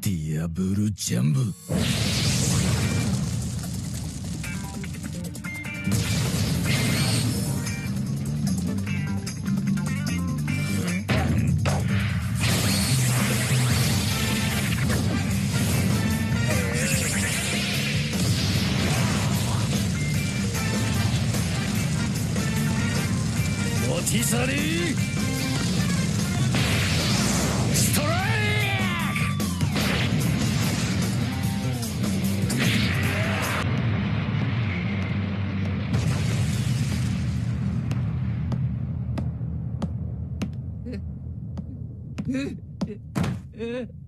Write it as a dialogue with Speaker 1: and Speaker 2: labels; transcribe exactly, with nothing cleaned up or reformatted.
Speaker 1: ディアブルジャンブ。持ち去りストライク。ええええ